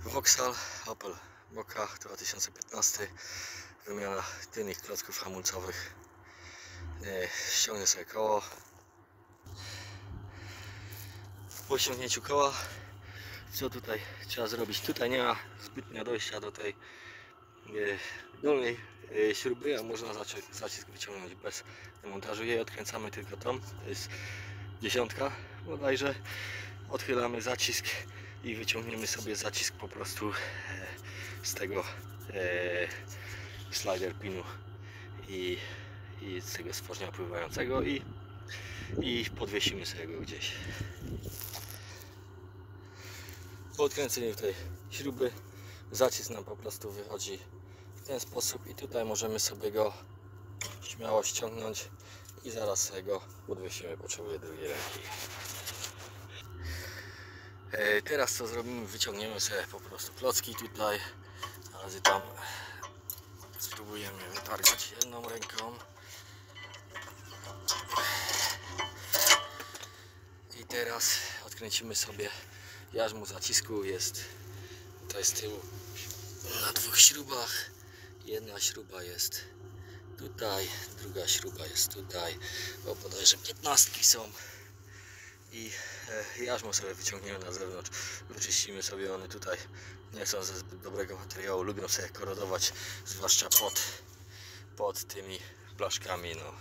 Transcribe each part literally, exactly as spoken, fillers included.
Vauxhall Opel Mokka dwa tysiące piętnasty, wymiana tylnych klocków hamulcowych. Ściągnę sobie koło. Po ściągnięciu koła, co tutaj trzeba zrobić? Tutaj nie ma zbytnio dojścia do tej dolnej śruby, a można zacisk wyciągnąć bez demontażu jej. Odkręcamy tylko tą, to jest dziesiątka bodajże. Odchylamy zacisk i wyciągniemy sobie zacisk po prostu z tego e, slider pinu i, i z tego stworzenia pływającego i, i podwiesimy sobie go gdzieś. Po odkręceniu tej śruby zacisk nam po prostu wychodzi w ten sposób i tutaj możemy sobie go śmiało ściągnąć i zaraz sobie go podwiesimy. Potrzebuję drugiej ręki. E, teraz co zrobimy? Wyciągniemy sobie po prostu klocki tutaj, a razy tam spróbujemy wytargać jedną ręką. I teraz odkręcimy sobie jarzmo zacisku. Jest tutaj z tyłu na dwóch śrubach. Jedna śruba jest tutaj, druga śruba jest tutaj, bo bodajże piętnastki są. I jarzmo sobie wyciągniemy na zewnątrz, wyczyścimy sobie. One tutaj nie są ze zbyt dobrego materiału, lubią sobie korodować, zwłaszcza pod, pod tymi blaszkami. No.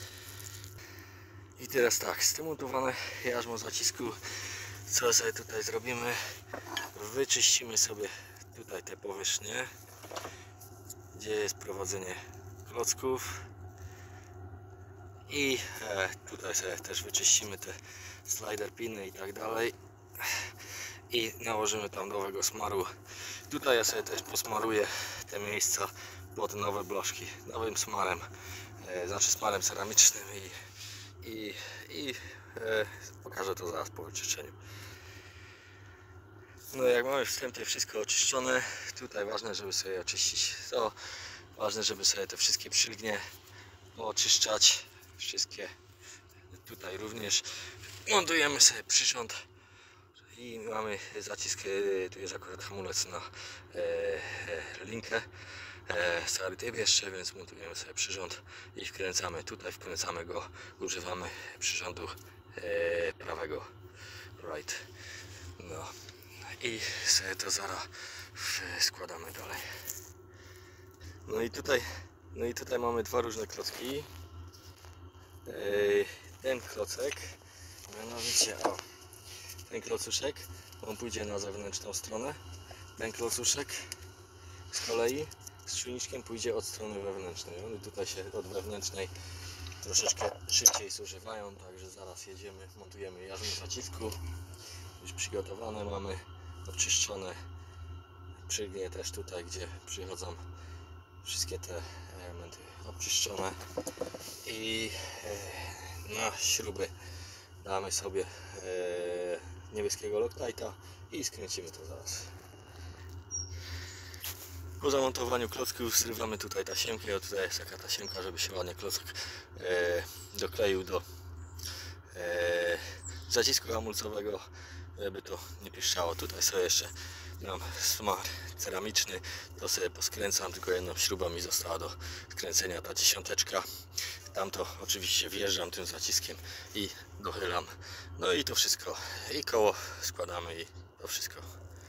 I teraz tak, zdemontowane jarzmo zacisku, co sobie tutaj zrobimy? Wyczyścimy sobie tutaj te powierzchnie, gdzie jest prowadzenie klocków, i e, tutaj sobie też wyczyścimy te slider piny i tak dalej i nałożymy tam nowego smaru. Tutaj ja sobie też posmaruję te miejsca pod nowe blaszki nowym smarem, e, znaczy smarem ceramicznym i, i, i e, pokażę to zaraz po wyczyszczeniu. No, jak mamy wstępnie wszystko oczyszczone, tutaj ważne, żeby sobie oczyścić to, ważne, żeby sobie te wszystkie przylgnie oczyszczać, wszystkie tutaj również. Montujemy sobie przyrząd i mamy zacisk, tu jest akurat hamulec na e, linkę, e, stary typ jeszcze, więc montujemy sobie przyrząd i wkręcamy, tutaj wkręcamy go, używamy przyrządu e, prawego, right. No i sobie to zaraz składamy dalej. No i tutaj, no i tutaj mamy dwa różne klocki. Ten klocek, mianowicie o, ten klocuszek, on pójdzie na zewnętrzną stronę. Ten klocuszek z kolei z czujniczkiem pójdzie od strony wewnętrznej. One tutaj się od wewnętrznej troszeczkę szybciej zużywają, także zaraz jedziemy, montujemy jarzmo zacisku. Już przygotowane mamy, oczyszczone. Przygnie też tutaj, gdzie przychodzą wszystkie te elementy oczyszczone. I na śruby damy sobie e, niebieskiego Loctite'a i skręcimy to zaraz. Po zamontowaniu klocków zrywamy tutaj tasiemkę. Tutaj jest taka tasiemka, żeby się ładnie klocek e, dokleił do e, zacisku hamulcowego, żeby to nie piszczało. Tutaj sobie jeszcze mam smar ceramiczny, to sobie poskręcam, tylko jedną śrubą mi została do skręcenia ta dziesiąteczka. Tamto oczywiście wjeżdżam tym zaciskiem i dochylam. No i to wszystko. I koło składamy i to wszystko.